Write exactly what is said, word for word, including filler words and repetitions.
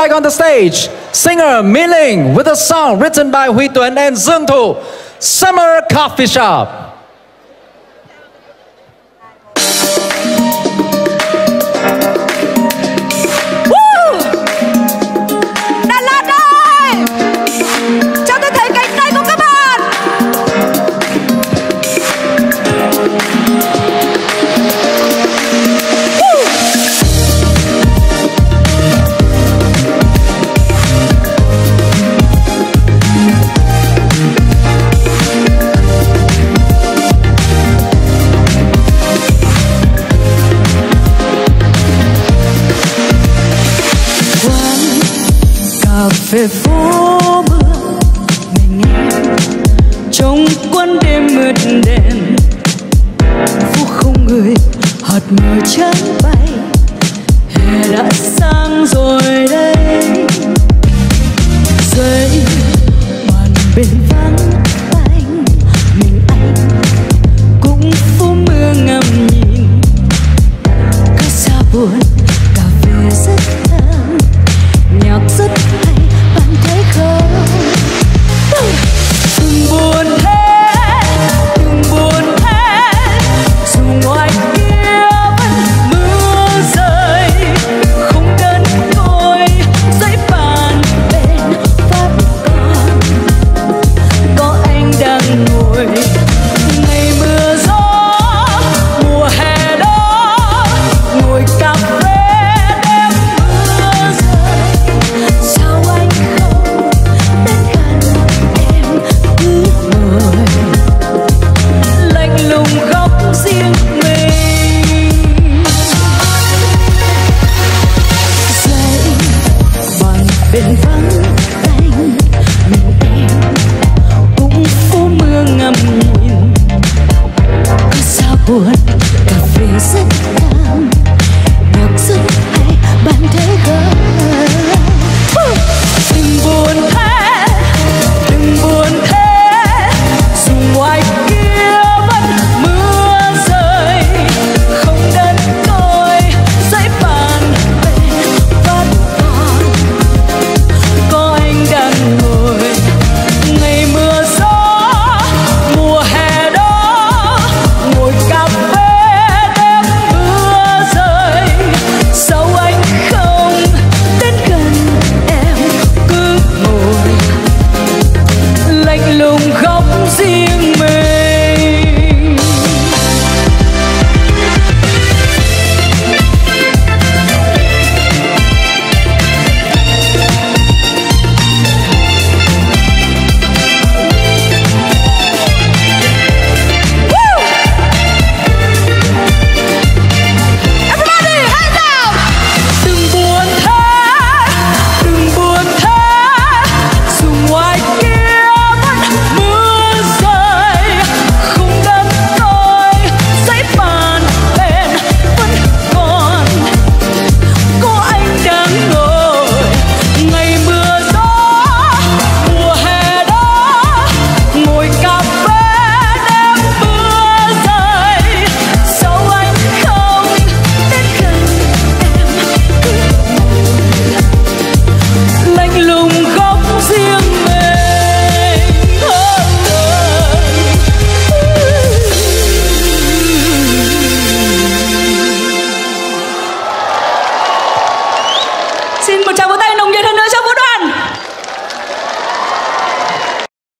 Back on the stage, singer Mi Linh with a song written by Huy Tuấn and Dương Thủ, Summer Coffee Shop. Về phố mưa mình em trong quán đêm mượt đèn, phố không người hạt mưa trắng bay, hè đã sang rồi đây. Dưới màn bên vắng anh, mình anh cũng phố mưa ngắm nhìn, cát xa buồn cà phê rất thơm, nhạc rất hay. Bạn thấy không? Đừng buồn hết, đừng buồn hết, dù ngoài kia vẫn mưa rơi, không đơn côi giấy bàn bên vẫn còn có anh đang ngồi. Ngày mưa gió mùa hè đó, ngồi cà phê đêm mưa rơi, sao anh khóc riêng mình. Dậy bằng bên